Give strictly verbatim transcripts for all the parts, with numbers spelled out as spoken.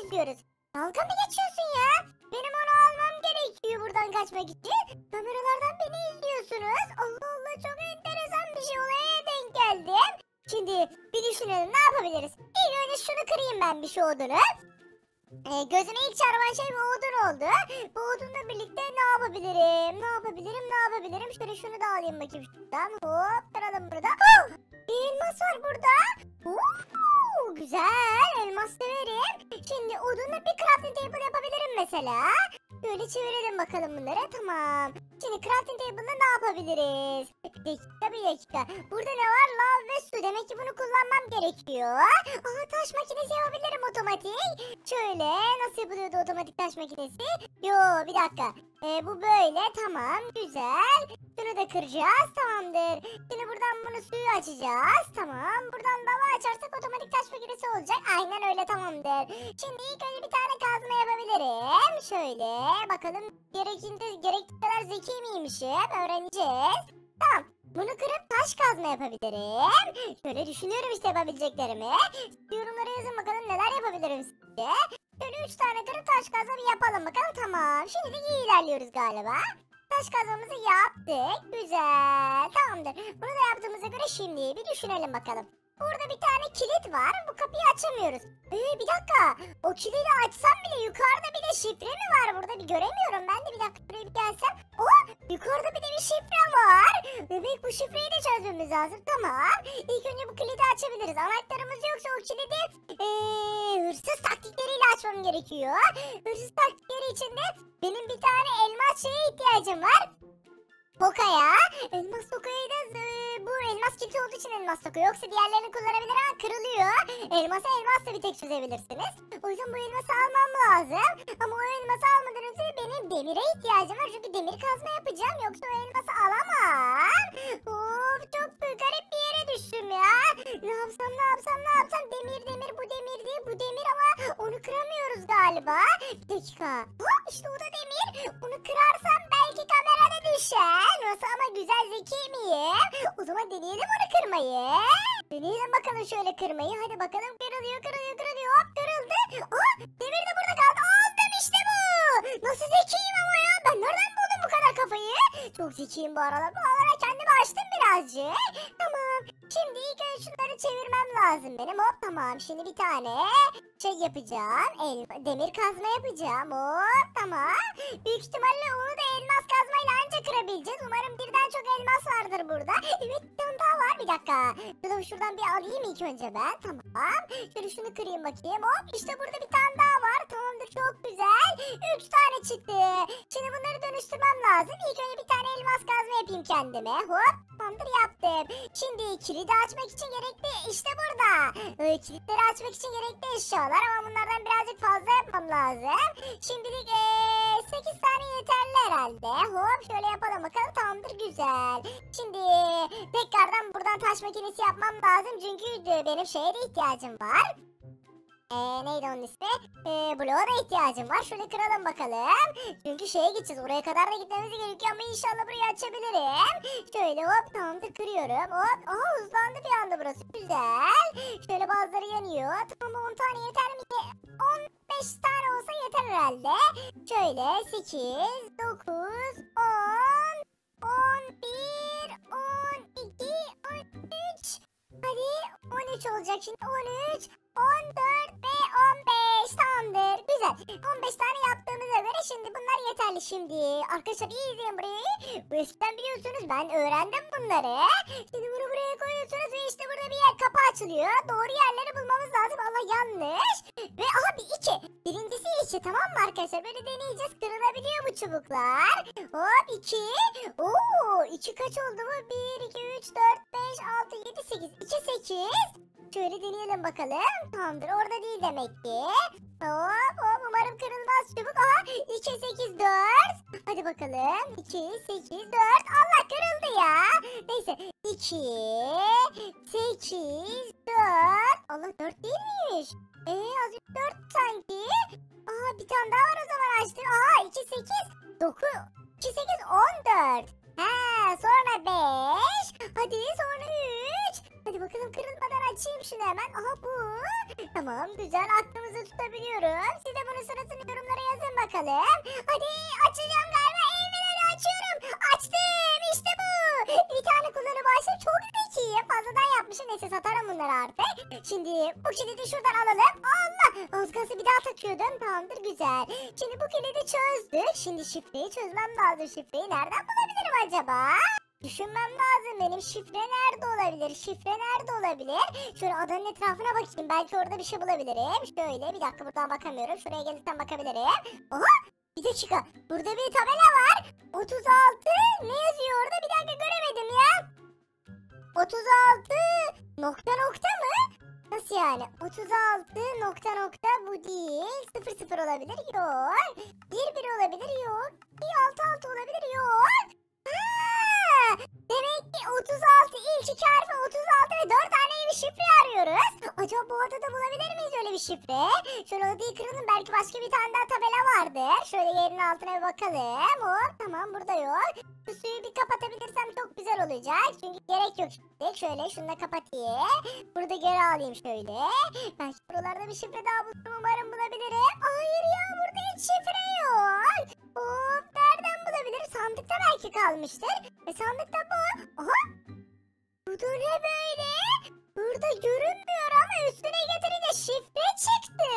izliyoruz. Dalga mı geçiyorsun ya? Benim onu almam gerekiyor buradan kaçmak için. Kameralardan beni izliyorsunuz. Allah Allah, çok enteresan bir şey, olaya denk geldim. Şimdi bir düşünelim, ne yapabiliriz? İlk önce şunu kırayım ben, bir şey odunu. Ee, gözüme ilk çarpan şey bu odun oldu. Bu odunla birlikte ne yapabilirim? Ne yapabilirim? Ne yapabilirim? Şöyle şunu da alayım bakayım şuradan. Hop, kıralım burada. Oh! Bir elmas var burada. Oo, güzel. Elmas severim. Şimdi odunla bir crafting table yapabilirim mesela. Böyle çevirelim bakalım bunları. Tamam. Şimdi crafting table'da ne yapabiliriz? Bir dakika, bir dakika. Burada ne var? Lav ve su. Demek ki bunu kullanmam gerekiyor. Aa, taş makinesi yapabilirim otomatik. Şöyle, nasıl yapılıyordu otomatik taş makinesi? Yo, bir dakika. Ee, bu böyle, tamam, güzel. Şunu da kıracağız, tamamdır. Şimdi buradan bunu suyu açacağız, tamam. Buradan dava açarsak otomatik taş makinesi olacak. Aynen öyle, tamamdır. Şimdi ilk önce bir tane kazma yapabilirim. Şöyle bakalım, gerekince gerektiği kadar zeki miymişim, öğreneceğiz. Tamam. Bunu kırıp taş kazma yapabilirim. Şöyle düşünüyorum işte yapabileceklerimi. Yorumlara yazın bakalım neler yapabilirim sizce. Şöyle üç tane kırıp taş kazma bir yapalım bakalım, tamam. Şimdi iyi ilerliyoruz galiba. Taş kazmamızı yaptık. Güzel. Tamamdır. Bunu da yaptığımıza göre şimdi bir düşünelim bakalım. Burada bir tane kilit var. Bu kapıyı açamıyoruz. Ee, bir dakika. O kilidi açsam bile yukarıda bir de şifre mi var burada? Bir göremiyorum. Ben de bir dakika buraya bir gelsem. Oh! Yukarıda bir de bir şifre var. Demek bu şifreyi de çözmemiz lazım. Tamam. İlk önce bu kilidi açabiliriz. Anahtarımız yoksa o kilidi ee, hırsız taktikleriyle açmam gerekiyor. Hırsız taktikleri için de benim bir tane elmas şeye ihtiyacım var. Tokaya. Elmas tokayı da e, bu elmas kilidi olduğu için elmas toka. Yoksa diğerlerini kullanabilir ama kırılıyor. Elması elmasla bir tek çözebilirsiniz. O yüzden bu elması almam lazım. Ama o elması almadan önce benim demire ihtiyacım var. Çünkü demir kazma yapacağım. Yoksa o elması alamam. Of, çok garip bir yere düştüm ya. Ne yapsam ne yapsam ne yapsam. Demir demir bu demir değil bu demir ama onu kıramıyoruz galiba. Bir dakika. Ha, işte o da demir. Bunu kırarsam belki kamerada düşer. Nasıl ama, güzel zeki miyim? O zaman deneyelim onu kırmayı. Deneyelim bakalım şöyle kırmayı. Hadi bakalım, kırılıyor kırılıyor kırılıyor. Hop, kırıldı. Aa, demir de burada kaldı. Aldım, işte bu. Nasıl zekiyim ama ya. Ben nereden buldum bu kadar kafayı? Çok zekiyim bu aralar. Bu aralar kendimi açtım birazcık. Tamam. Şimdi ilk önce şunları çevirmem lazım benim. Hop, tamam. Şimdi bir tane şey yapacağım. El, demir kazma yapacağım. Hop, tamam. Büyük ihtimalle onu da elmas kazmayla anca kırabileceğiz. Umarım birden çok elmas vardır burada. Evet, bir tane daha var. Bir dakika. Şuradan, şuradan bir alayım ilk önce ben. Tamam. Şöyle şunu kırayım bakayım. Hop, işte burada bir tane daha var. Tamamdır, çok güzel. Üç tane çıktı. Şimdi bunları dönüştürmem lazım. İlk önce bir tane elmas kazma yapayım kendime. Hop, tamamdır, yaptım. Şimdi kilidi açmak için gerekli işte burada. Ee, kilitleri açmak için gerekli eşyalar ama bunlardan birazcık fazla yapmam lazım. Şimdilik ee, sekiz tane yeterli herhalde. Hop, şöyle yapalım bakalım, tamamdır, güzel. Şimdi tekrardan buradan taş makinesi yapmam lazım çünkü benim şeye de ihtiyacım var. Eee neydi onun ismi? Eee bloğa da ihtiyacım var. Şöyle kıralım bakalım. Çünkü şeye gideceğiz. Oraya kadar da gitmemiz gerekiyor ama inşallah burayı açabilirim. Şöyle hop, tamamdır, kırıyorum. Hop. Aha, hızlandı bir anda burası. Güzel. Şöyle bazıları yanıyor. Tamam, on tane yeter mi? on beş tane olsa yeter herhalde. Şöyle sekiz, dokuz, on, on bir, on iki, on üç. Hadi on üç olacak şimdi. on üç, on dört ve on beş, tamamdır, güzel. on beş tane yaptığımıza göre şimdi bunlar yeterli şimdi. Arkadaşlar iyi izleyin burayı. Bu eskiden biliyorsunuz, ben öğrendim bunları. Şimdi bunu buraya koyuyorsunuz ve işte burada bir yer, kapı açılıyor. Doğru yerleri bulmamız lazım. Allah, yanlış. Ve aha, bir iki. Birincisi iki, tamam mı arkadaşlar? Böyle deneyeceğiz. Kırılabiliyor bu çubuklar. Hop, iki. Oo, iki kaç oldu bu? bir, iki, üç, dört, beş, altı, yedi, sekiz. iki, sekiz. Şöyle deneyelim bakalım. Tamamdır, orada değil demek ki. Hop hop, umarım kırılmaz çubuk. Aha, iki, sekiz, dört. Hadi bakalım. iki, sekiz, dört. Allah, kırıldı ya. Neyse. iki, sekiz, dört. Allah, dört değilmiş. Eee az önce dört sanki. Aha, bir tane daha var o zaman, açtım. Aha, iki, sekiz, dokuz. iki, sekiz, on dört. He, sonra beş. Hadi sonra üç. Hadi bakalım kırılmadan açayım şunu hemen. Aha bu. Tamam güzel aklımızı tutabiliyoruz. Siz de bunun sırasını yorumlara yazın bakalım. Hadi açacağım galiba. Evleri açıyorum. Açtım işte bu. Bir tane kullanıp açtım. Çok zekiyim. Fazladan yapmışım. Neyse satarım bunları artık. Şimdi bu kilidi şuradan alalım. Allah. Az kalsın bir daha takıyordum. Tamamdır güzel. Şimdi bu kilidi çözdük. Şimdi şifreyi çözmem lazım. Şifreyi nereden bulabilirim acaba? Düşünmem lazım benim. Şifre nerede olabilir? Şifre nerede olabilir? Şöyle adanın etrafına bakayım. Belki orada bir şey bulabilirim. Şöyle bir dakika buradan bakamıyorum. Şuraya gelirsem bakabilirim. Oha! Bir dakika. Burada bir tabela var. otuz altı. Ne yazıyor orada? Bir dakika göremedim ya. otuz altı nokta nokta mı? Nasıl yani? otuz altı nokta nokta bu değil. sıfır sıfır olabilir. Yok. bir bir olabilir. Yok. bir altı altı olabilir. Yok. Ha! Demek ki otuz altı ilk iki harfi otuz altı ve dört tane bir şifre arıyoruz. Acaba bu adada bulabilir miyiz öyle bir şifre? Şöyle odayı kıralım belki başka bir tane daha tabela vardır. Şöyle yerin altına bir bakalım. Hop tamam burada yok. Şu suyu bir kapatabilirsem çok güzel olacak. Çünkü gerek yok şimdi. Şöyle şunu da kapatayım. Burada geri alayım şöyle. Belki buralarda bir şifre daha bulurum umarım bulabilirim. Hayır ya burada hiç şifre yok. Hop nereden bulabilir? Sandıkta belki kalmıştır. E sandıkta bu. Aha. Burada ne böyle? Burada görünmüyor ama üstüne getirince şifre çıktı.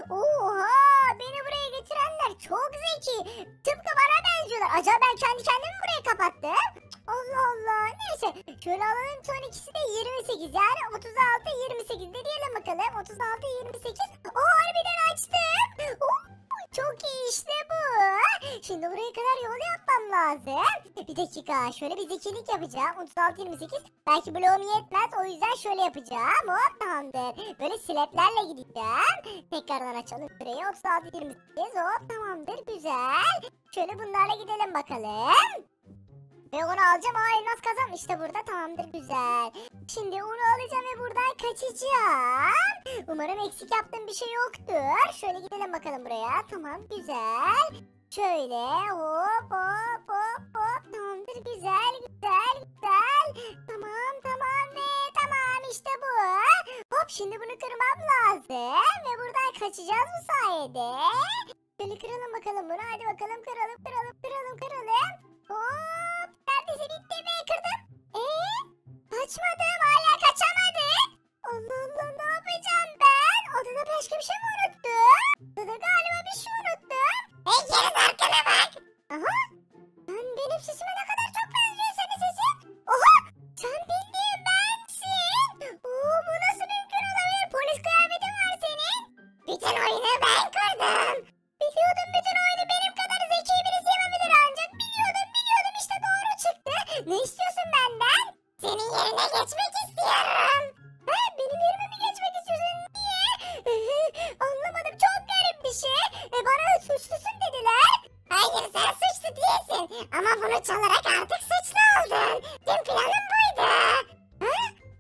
Oha beni buraya getirenler çok zeki. Tıpkı bana benziyorlar. Acaba ben kendi kendimi buraya kapattım? Allah Allah. Neyse. Şöyle alalım son ikisi de yirmi sekiz. Yani otuz altı yirmi sekiz de diyelim bakalım. otuz altı yirmi sekiz. O harbiden açtım. Oh, çok iyi işte bu. Şimdi buraya kadar yol yapmam lazım. Bir dakika şöyle bir zekilik yapacağım. otuz altı yirmi sekiz. Belki bloğum yetmez o yüzden şöyle yapacağım. Hop tamamdır. Böyle siletlerle gideceğim. Tekrardan açalım şurayı. otuz altı yirmi sekiz. Hop tamamdır güzel. Şöyle bunlarla gidelim bakalım. Ve onu alacağım. Aa elmas kazan. İşte burada tamamdır güzel. Şimdi onu alacağım ve buradan kaçacağım. Umarım eksik yaptığım bir şey yoktur. Şöyle gidelim bakalım buraya. Tamam güzel. Şöyle hop hop hop hop. Tamamdır güzel güzel güzel. Tamam tamam ve tamam işte bu. Hop şimdi bunu kırmam lazım. Ve buradan kaçacağız bu sayede. Şöyle kıralım bakalım bunu. Hadi bakalım kıralım kıralım kıralım kıralım. Hop. Neredeyse bitti ve kırdım. Eee? Kaçmadım. Hala kaçamadım. Allah Allah ne yapacağım ben? Odada başka bir şey mi unuttum? Odada galiba bir şey unuttum. Hey gelin arkana bak. Aha. Lan benim sesime ne kadar çok benziyor senin sesin. Oha. Sen bildiğin bensin. Oo, bu nasıl mümkün olabilir? Polis kıyafetin var senin. Bütün oyunu ben kurdum. Biliyordum bütün oyunu benim kadar zeki birisi yapabilir ancak biliyordum biliyordum işte doğru çıktı. Ne istiyorsun benden? Senin yerine geçmek istiyorum. Ha, benim yerime mi geçmek istiyorsun? Niye? Anlamadım çok garip bir şey. E, bana suçlusun dediler. Hayır sen suçlu değilsin. Ama bunu çalarak artık suçlu oldun. Tüm planım buydu. Ha?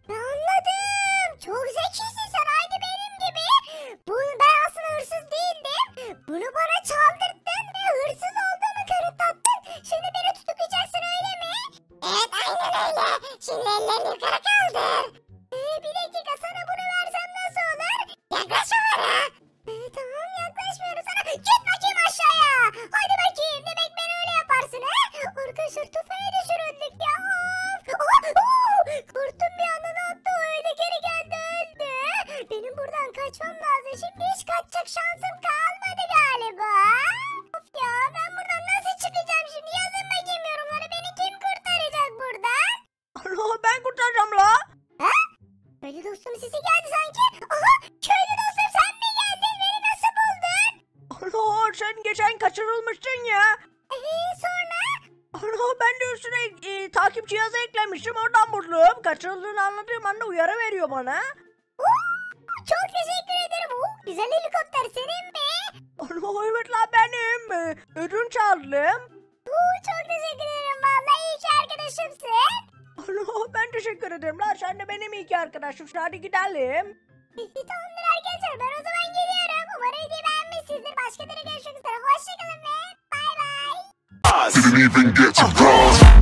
Anladım. Çok zekisin sen aynı benim gibi. Bu, ben aslında hırsız değildim. Bunu bana çaldırttın ve hırsız olduğumu kanıtlattın. Şimdi beni tutuklayacaksın öyle mi? Evet aynen öyle. Şimdi ellerini yukarı kaldır. Ee, bir dakika sana bunu versem nasıl olur? Yaklaşma bana. Ee, tamam yaklaşmıyorum sana. Git bakayım aşağıya. Hadi bakayım demek beni öyle yaparsın ha? Arkadaşlar tufaya düşürüldük ya. Oha, oo, korktum bir anda ne yaptı o öyle geri geldi öldü. Benim buradan kaçmam lazım. Şimdi hiç kaçacak şansım kalmadı galiba. Of ya ben buradan nasıl çıkacağım şimdi? Yazın bakayım yorumlara. Beni kim kurtaracak buradan? Allah ben kurtaracağım la. Ha? Köylü dostum sesi geldi sanki. Aha köylü dostum sen mi geldin? Beni nasıl buldun? Allah sen geçen kaçırılmıştın ya. Eee sonra? Allah ben de üstüne e, takip cihazı eklemiştim oradan buldum. Kaçırıldığını anladığım anda uyarı veriyor bana. Oo, çok teşekkür ederim. Oo, güzel helikopter senin mi? Allah evet la benim. E, ödün çaldım. Oo, çok teşekkür ederim. Vallahi iyi ki arkadaşımsın. Allah ben teşekkür ederim la sen de benim iyi ki arkadaşımsın hadi gidelim. Tamamdır arkadaşlar ben o zaman geliyorum. Umarım videoyu beğenmişsinizdir. Başka türlü görüşmek üzere. Hoşçakalın ve bay bay. Didn't even get to cross.